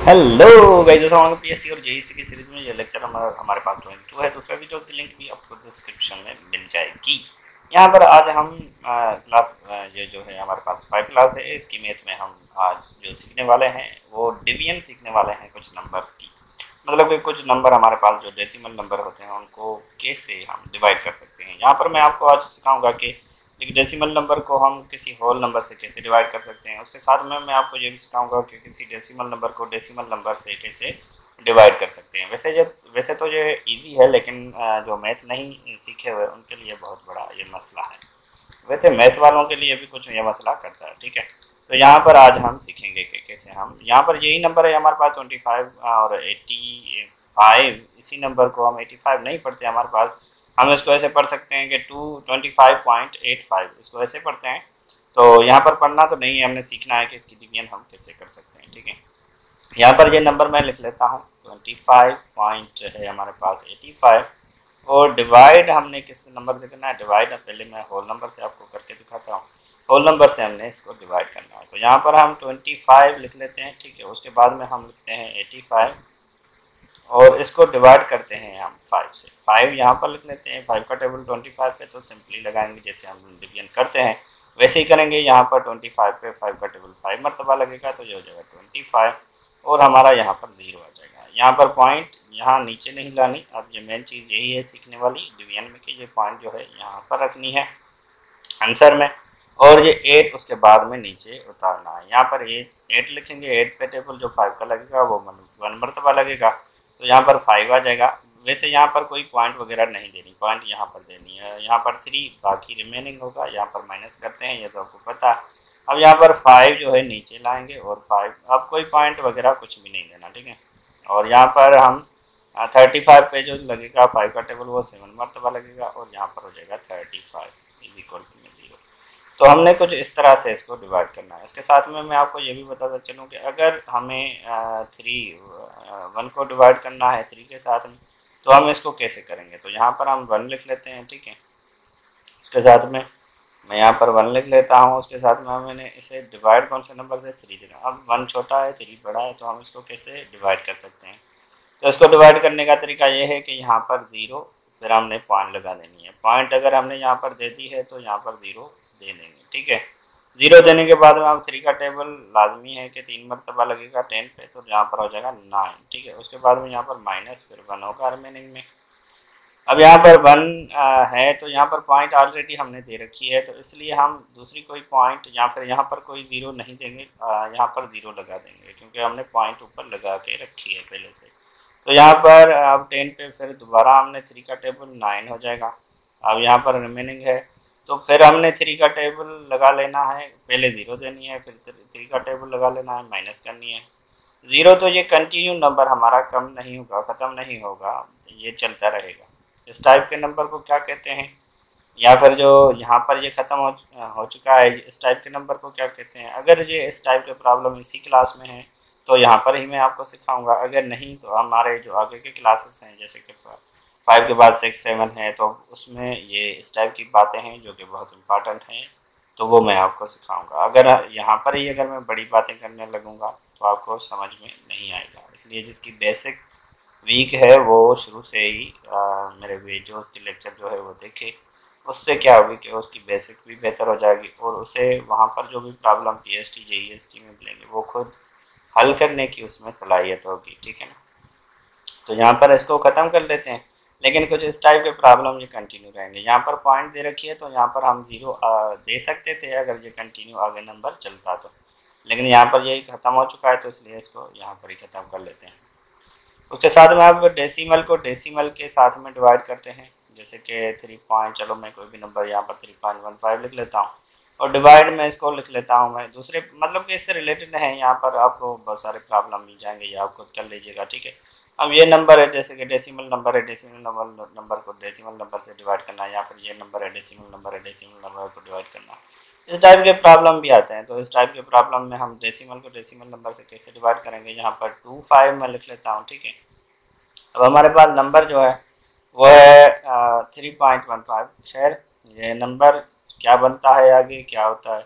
Hello guys, अस्सलाम PST और JEC की सीरीज में ये लेक्चर हमारे पास 22 है। दूसरा वीडियो की लिंक भी आपको डिस्क्रिप्शन में मिल जाएगी। यहाँ पर आज हम क्लास ये जो है हमारे पास 5 क्लास है। इसकी मैथ में हम आज जो सीखने वाले हैं वो डिवीजन सीखने वाले हैं कुछ नंबर्स की। मतलब कि कुछ नंबर हमारे पास जो डेसिमल नंबर होते हैं उनको कैसे हम डिवाइड कर सकते हैं। यहाँ पर मैं आपको आज सिखाऊंगा कि एक डेसिमल नंबर को हम किसी होल नंबर से कैसे डिवाइड कर सकते हैं। उसके साथ में मैं आपको ये भी सिखाऊंगा कि किसी डेसिमल नंबर को डेसिमल नंबर से कैसे डिवाइड कर सकते हैं। वैसे तो ये इजी है, लेकिन जो मैथ नहीं सीखे हुए उनके लिए बहुत बड़ा ये मसला है। वैसे मैथ वालों के लिए भी कुछ ये मसला करता है, ठीक है। तो यहाँ पर आज हम सीखेंगे कि कैसे हम यहाँ पर यही नंबर है हमारे पास 25 और 85। इसी नंबर को हम 85 नहीं पढ़ते हमारे पास, हम इसको ऐसे पढ़ सकते हैं कि 225.85 इसको ऐसे पढ़ते हैं। तो यहाँ पर पढ़ना तो नहीं है, हमने सीखना है कि इसकी डिवीजन हम कैसे कर सकते हैं, ठीक है। यहाँ पर ये नंबर मैं लिख लेता हूँ 25 पॉइंट है हमारे पास 85। और डिवाइड हमने किस नंबर से करना है, डिवाइड पहले मैं होल नंबर से आपको करके दिखाता हूँ। होल नंबर से हमने इसको डिवाइड करना है। तो यहाँ पर हम 25 लिख लेते हैं, ठीक है। उसके बाद में हम लिखते हैं 85 और इसको डिवाइड करते हैं हम 5 से। 5 यहाँ पर लिख लेते हैं। 5 का टेबल 25 पे तो सिंपली लगाएंगे, जैसे हम डिवीजन करते हैं वैसे ही करेंगे। यहाँ पर 25 पे 5 का टेबल 5 मरतबा लगेगा तो ये हो जाएगा 25 और हमारा यहाँ पर 0 आ जाएगा। यहाँ पर पॉइंट यहाँ नीचे नहीं लानी। अब ये मेन चीज़ यही है सीखने वाली डिवीजन में कि ये पॉइंट जो है यहाँ पर रखनी है आंसर में, और ये 8 उसके बाद में नीचे उतारना है। यहाँ पर 8 लिखेंगे। 8 पे टेबल जो 5 का लगेगा वो 1 मरतबा लगेगा, तो यहाँ पर 5 आ जाएगा। वैसे यहाँ पर कोई पॉइंट वगैरह नहीं देनी, पॉइंट यहाँ पर देनी है। यहाँ पर 3 बाकी रिमेनिंग होगा, यहाँ पर माइनस करते हैं, ये तो आपको पता है। अब यहाँ पर 5 जो है नीचे लाएंगे और 5 अब कोई पॉइंट वगैरह कुछ भी नहीं देना, ठीक है। और यहाँ पर हम 35 पे जो लगेगा 5 का टेबल वो 7 मरतबा लगेगा और यहाँ पर हो जाएगा 35 इज इक्वल टू 0। तो हमने कुछ इस तरह से इसको डिवाइड करना है। इसके साथ में मैं आपको ये भी बताता चलूँ कि अगर हमें 1 को डिवाइड करना है 3 के साथ में, तो हम इसको कैसे करेंगे। तो यहाँ पर हम 1 लिख लेते हैं, ठीक है। उसके साथ में मैं यहाँ पर 1 लिख लेता हूँ। उसके साथ में मैंने इसे डिवाइड कौन से नंबर से, 3 देना। अब 1 छोटा है 3 बड़ा है, तो हम इसको कैसे डिवाइड कर सकते हैं। तो इसको डिवाइड करने का तरीका ये है कि यहाँ पर 0 फिर हमने पॉइंट लगा देनी है। पॉइंट अगर हमने यहाँ पर दे दी है तो यहाँ पर 0 दे देंगे, ठीक है। 0 देने के बाद में अब 3 का टेबल लाजमी है कि 3 मरतबा लगेगा 10 पे, तो यहाँ पर हो जाएगा 9, ठीक है। उसके बाद में यहाँ पर माइनस फिर 1 होगा रिमेनिंग में। अब यहाँ पर 1 है तो यहाँ पर पॉइंट ऑलरेडी हमने दे रखी है, तो इसलिए हम दूसरी कोई पॉइंट या फिर यहाँ पर कोई 0 नहीं देंगे, यहाँ पर 0 लगा देंगे क्योंकि हमने पॉइंट ऊपर लगा के रखी है पहले से। तो यहाँ पर अब 10 पे फिर दोबारा हमने 3 का टेबल 9 हो जाएगा। अब यहाँ पर रिमेनिंग है तो फिर हमने 3 का टेबल लगा लेना है, पहले 0 देनी है, फिर 3 का टेबल लगा लेना है, माइनस करनी है 0। तो ये कंटिन्यू नंबर हमारा कम नहीं होगा, ख़त्म नहीं होगा, ये चलता रहेगा। इस टाइप के नंबर को क्या कहते हैं, या फिर जो यहाँ पर ये ख़त्म हो चुका है इस टाइप के नंबर को क्या कहते हैं। अगर ये इस टाइप के प्रॉब्लम इसी क्लास में है तो यहाँ पर ही मैं आपको सिखाऊंगा, अगर नहीं तो हमारे जो आगे के क्लासेस हैं जैसे कि 5 के बाद 6 7 है तो उसमें ये इस टाइप की बातें हैं जो कि बहुत इम्पॉर्टेंट हैं, तो वो मैं आपको सिखाऊंगा। अगर यहाँ पर ही अगर मैं बड़ी बातें करने लगूँगा तो आपको समझ में नहीं आएगा। इसलिए जिसकी बेसिक वीक है वो शुरू से ही मेरे वीडियोस के लेक्चर जो है वो देखे। उससे क्या होगी कि उसकी बेसिक भी बेहतर हो जाएगी और उसे वहाँ पर जो भी प्रॉब्लम पीएसटी जेईएसटी में मिलेंगे वो खुद हल करने की उसमें सलाहियत होगी, ठीक है ना। तो यहाँ पर इसको ख़त्म कर लेते हैं, लेकिन कुछ इस टाइप के प्रॉब्लम ये कंटिन्यू रहेंगे। यहाँ पर पॉइंट दे रखी है तो यहाँ पर हम 0 दे सकते थे अगर ये कंटिन्यू आगे नंबर चलता तो, लेकिन यहाँ पर यही ख़त्म हो चुका है तो इसलिए इसको यहाँ पर ही ख़त्म कर लेते हैं। उसके साथ में आप डेसिमल को डेसिमल के साथ में डिवाइड करते हैं, जैसे कि 3 पॉइंट, चलो मैं कोई भी नंबर यहाँ पर 3.15 लिख लेता हूँ और डिवाइड में इसको लिख लेता हूँ मैं दूसरे, मतलब कि इससे रिलेटेड है। यहाँ पर आपको बहुत सारे प्रॉब्लम मिल जाएंगे, ये आप खुद कर लीजिएगा, ठीक है। अब ये नंबर है जैसे कि डेसिमल नंबर है, डेसिमल नंबर को डेसिमल नंबर से डिवाइड करना, या फिर ये नंबर है डेसिमल नंबर है, डेसिमल नंबर को डिवाइड करना। इस टाइप के प्रॉब्लम भी आते हैं। तो इस टाइप के प्रॉब्लम में हम डेसिमल को डेसिमल नंबर से कैसे डिवाइड करेंगे, यहाँ पर 25 मैं लिख लेता हूँ, ठीक है। अब हमारे पास नंबर जो है वो है 3.15। खैर ये नंबर क्या बनता है, आगे क्या होता है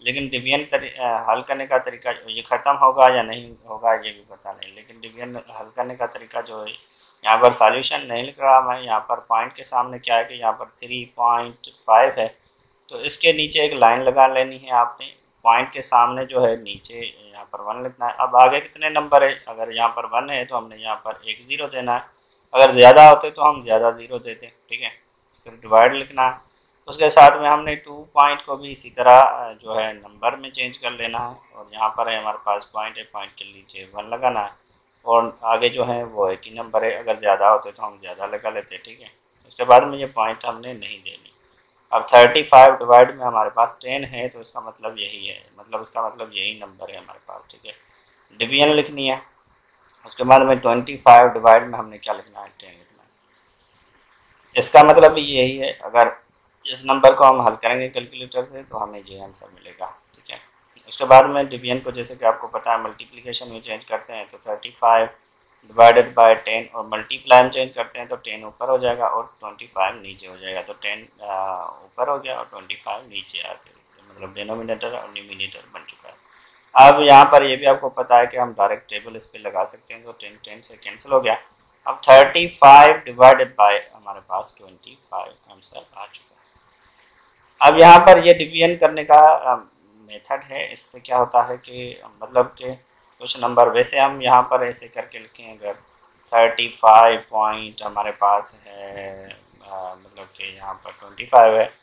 लेकिन डिवीजन हल करने का तरीका ये ख़त्म होगा या नहीं होगा ये भी पता नहीं। लेकिन डिवीजन हल करने का तरीका जो है, यहाँ पर सॉल्यूशन नहीं लिख रहा मैं, यहाँ पर पॉइंट के सामने क्या है कि यहाँ पर 3.5 है, तो इसके नीचे एक लाइन लगा लेनी है आपने। पॉइंट के सामने जो है नीचे यहाँ पर 1 लिखना है। अब आगे कितने नंबर है, अगर यहाँ पर 1 है तो हमने यहाँ पर एक 0 देना है, अगर ज़्यादा होते तो हम ज़्यादा 0 देते, ठीक है। फिर डिवाइड लिखना है, उसके साथ में हमने 2 पॉइंट को भी इसी तरह जो है नंबर में चेंज कर लेना है। और यहाँ पर है हमारे पास पॉइंट है, पॉइंट के नीचे 1 लगाना है, और आगे जो है वो एक ही नंबर है, अगर ज़्यादा होते तो हम ज़्यादा लगा लेते, ठीक है। उसके बाद में ये पॉइंट हमने नहीं देनी। अब 35 डिवाइड में हमारे पास 10 है, तो इसका मतलब यही है, मतलब इसका मतलब यही नंबर है हमारे पास, ठीक है। डिवीजन लिखनी है, उसके बाद में 25 डिवाइड में हमने क्या लिखना है, 10 लिखना है। इसका मतलब भी यही है, अगर इस नंबर को हम हल करेंगे कैलकुलेटर से तो हमें ये आंसर मिलेगा, ठीक है। उसके बाद में डिवीजन को जैसे कि आपको पता है मल्टीप्लिकेशन में चेंज करते हैं, तो 35 डिवाइडेड बाय 10, और मल्टीप्लाई में चेंज करते हैं तो 10 ऊपर हो जाएगा और 25 नीचे हो जाएगा। तो 10 ऊपर हो गया और 25 नीचे आ गया, मतलब डिनोमिनेटर और न्यूमिनेटर बन चुका है। अब यहाँ पर ये भी आपको पता है कि हम डायरेक्ट टेबल इस पर लगा सकते हैं, तो 10 से कैंसिल हो गया। अब 35 डिवाइडेड बाय हमारे पास 25 आंसर आ चुका है। अब यहाँ पर ये डिवीजन करने का मेथड है, इससे क्या होता है कि मतलब कि कुछ नंबर वैसे हम यहाँ पर ऐसे करके लिखें, अगर 35 पॉइंट हमारे पास है, मतलब कि यहाँ पर 25 है,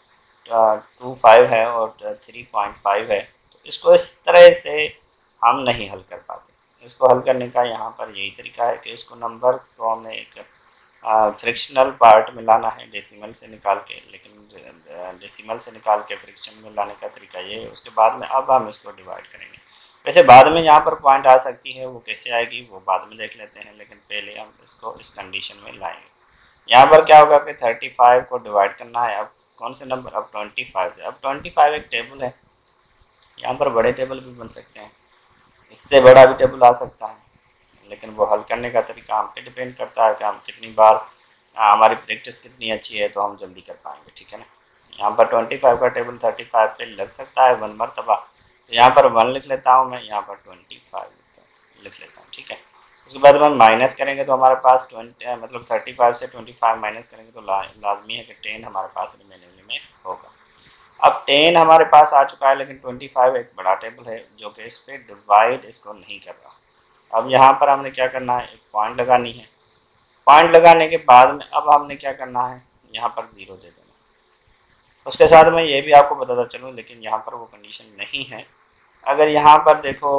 25 है और 3.5 है, तो इसको इस तरह से हम नहीं हल कर पाते। इसको हल करने का यहाँ पर यही तरीका है कि इसको नंबर को हमें एक फ्रिक्शनल पार्ट में लाना है, डेसिमल से निकाल के, लेकिन डेसिमल से निकाल के फ्रिक्शन में लाने का तरीका ये है। उसके बाद में अब हम इसको डिवाइड करेंगे। वैसे बाद में यहाँ पर पॉइंट आ सकती है, वो कैसे आएगी वो बाद में देख लेते हैं, लेकिन पहले हम इसको इस कंडीशन में लाएंगे। यहाँ पर क्या होगा कि 35 को डिवाइड करना है, अब कौन से नंबर, अब 25 से। अब 25 एक टेबल है, यहाँ पर बड़े टेबल भी बन सकते हैं, इससे बड़ा भी टेबल आ सकता है, लेकिन वो हल करने का तरीका हम पे डिपेंड करता है कि हम कितनी बार हमारी प्रैक्टिस कितनी अच्छी है, तो हम जल्दी कर पाएंगे, ठीक है ना। यहाँ पर 25 का टेबल 35 पे लग सकता है 1 मरतबा, तो यहाँ पर 1 लिख लेता हूँ मैं, यहाँ पर 25 लिख लेता हूँ, ठीक है। उसके बाद हम माइनस करेंगे तो हमारे पास 20 मतलब 35 से 25 माइनस करेंगे तो लाजमी है कि 10 हमारे पास रिमेनिंग में होगा। अब 10 हमारे पास आ चुका है, लेकिन 25 एक बड़ा टेबल है जो कि इस पर डिवाइड इसको नहीं कर रहा। अब यहाँ पर हमने क्या करना है, एक पॉइंट लगानी है। पॉइंट लगाने के बाद में अब हमने क्या करना है, यहाँ पर 0 दे देना। उसके साथ में ये भी आपको बताता चलूँ, लेकिन यहाँ पर वो कंडीशन नहीं है। अगर यहाँ पर देखो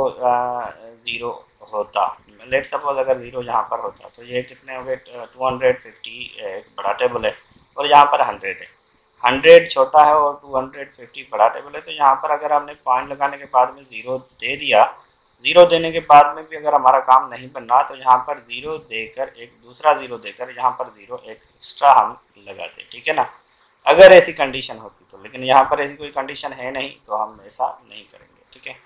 0 होता, लेट सपोज अगर 0 यहाँ पर होता, तो ये कितने हो गए, 250 एक बड़ा टेबल है, और यहाँ पर 100 है। 100 छोटा है और 250 बड़ा टेबल है, तो यहाँ पर अगर हमने पॉइंट लगाने के बाद में 0 दे दिया, 0 देने के बाद में भी अगर हमारा काम नहीं बन रहा, तो यहाँ पर 0 देकर एक दूसरा 0 देकर यहाँ पर 0 एक एक्स्ट्रा हम लगाते, ठीक है ना, अगर ऐसी कंडीशन होती तो। लेकिन यहाँ पर ऐसी कोई कंडीशन है नहीं, तो हम ऐसा नहीं करेंगे, ठीक है।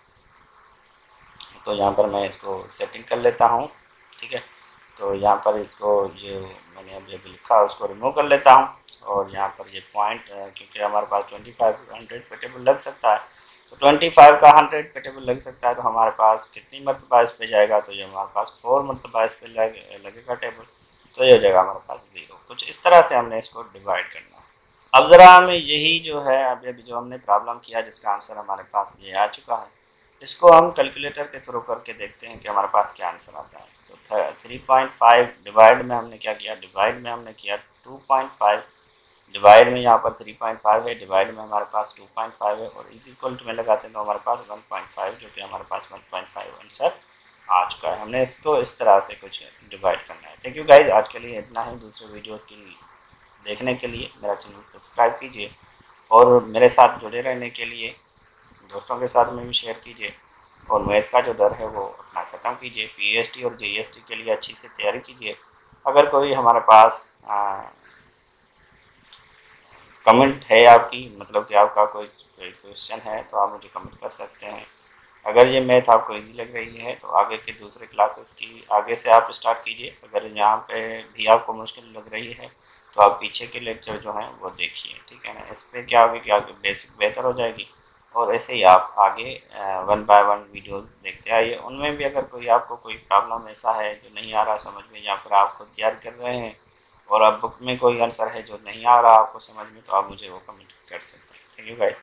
तो यहाँ पर मैं इसको सेटिंग कर लेता हूँ, ठीक है। तो यहाँ पर इसको जो मैंने अभी अभी लिखा है उसको रिमूव कर लेता हूँ, और यहाँ पर ये पॉइंट क्योंकि हमारे पास 25 100 पे टेबल लग सकता है, तो 25 का 100 पे टेबल लग सकता है, तो हमारे पास कितनी मरतबा इस पे जाएगा, तो ये हमारे पास 4 मरतबा इस पे लगेगा टेबल, तो ये हो जाएगा हमारे पास 0। कुछ इस तरह से हमने इसको डिवाइड करना है। अब ज़रा हमें यही जो है अभी अभी जो हमने प्रॉब्लम किया जिसका आंसर हमारे पास ये आ चुका है, इसको हम कैलकुलेटर के थ्रू करके देखते हैं कि हमारे पास क्या आंसर आता है। तो 3.5 डिवाइड में हमने क्या किया, डिवाइड में हमने किया 2.5, डिवाइड में यहाँ पर 3.5 है, डिवाइड में हमारे पास 2.5 है, और इज इक्वल टू में लगाते हैं तो हमारे पास 1.5, जो कि हमारे पास 1.5 आंसर आ चुका है। हमने इसको इस तरह से कुछ डिवाइड करना है। थैंक यू गाइज, आज के लिए इतना ही। दूसरे वीडियोज़ के लिए देखने के लिए मेरा चैनल सब्सक्राइब कीजिए, और मेरे साथ जुड़े रहने के लिए दोस्तों के साथ में भी शेयर कीजिए, और मैथ का जो डर है वो अपना ख़त्म कीजिए। पीएसटी और जीएसटी के लिए अच्छी से तैयारी कीजिए। अगर कोई हमारे पास कमेंट है आपकी, मतलब कि आपका कोई क्वेश्चन है, तो आप मुझे कमेंट कर सकते हैं। अगर ये मैथ आपको इजी लग रही है तो आगे के दूसरे क्लासेस की आगे से आप स्टार्ट कीजिए। अगर यहाँ पे भी आपको मुश्किल लग रही है तो आप पीछे के लेक्चर जो हैं वो देखिए, ठीक है ना। इस पर क्या होगा कि आपकी बेसिक बेहतर हो जाएगी, और ऐसे ही आप आगे वन बाय वन वीडियो देखते आइए। उनमें भी अगर कोई आपको कोई प्रॉब्लम ऐसा है जो नहीं आ रहा समझ में, या फिर आप खुद तैयार कर रहे हैं और अब बुक में कोई आंसर है जो नहीं आ रहा आपको समझ में, तो आप मुझे वो कमेंट कर सकते हैं। Thank you guys.